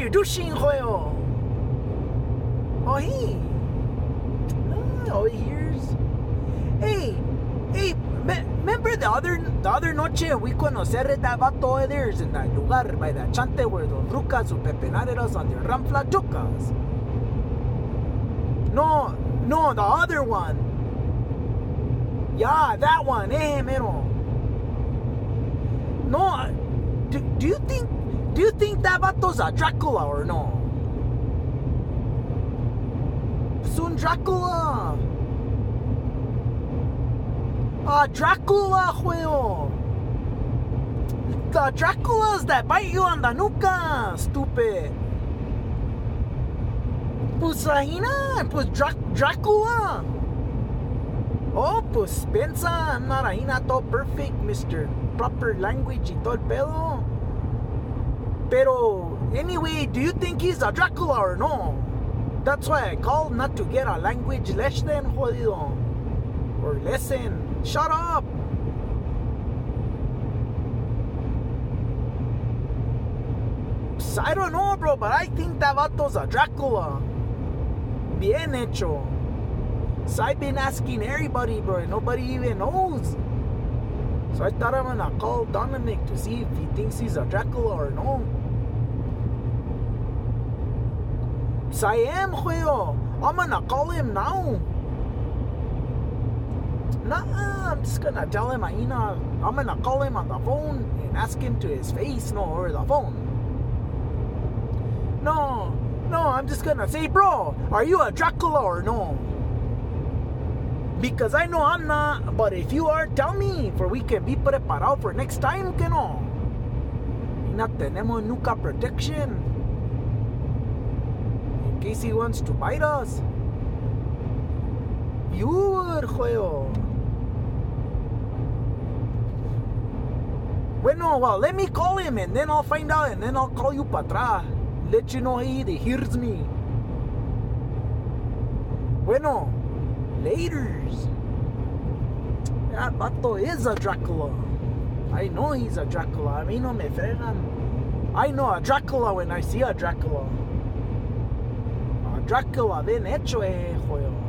you douching, juego? Oh, he. Oh, he hears. Hey, remember the other noche we conocer that vato there's in that lugar by that chante where those rucas who pepenared us on their ramflatucas? No, the other one. Yeah, that one. Mero. No, do you think that vato's a Dracula or no? Soon Dracula. Dracula, juego. The Draculas that bite you on the nuca, stupid. Pues ahina, pues Dracula. Oh, pues pensa, I'm not ahina todo perfect, Mr. Proper language y todo el pedo. Pero, anyway, do you think he's a Dracula or no? That's why I called, not to get a language lesson, jodido. Or lesson. Shut up! I don't know, bro, but I think that vato's a Dracula. Bien hecho. So I've been asking everybody, bro, and nobody even knows. So I thought I'm gonna call Dominic to see if he thinks he's a Dracula or no. So I am, juego. I'm gonna call him now. Nah, I'm just gonna tell him I'm gonna call him on the phone and ask him to his face, no, over the phone. No, I'm just gonna say, bro, are you a Dracula or no? Because I know I'm not, but if you are, tell me, for we can be preparado for next time, que no? Y no tenemos nunca protection. In case he wants to bite us. You would, juego. Bueno, well, let me call him and then I'll find out and then I'll call you para atrás. Let you know he hears me. Bueno, laters. That vato is a Dracula. I know he's a Dracula. A mí no me frenan. I know a Dracula when I see a Dracula. A Dracula bien hecho, juego.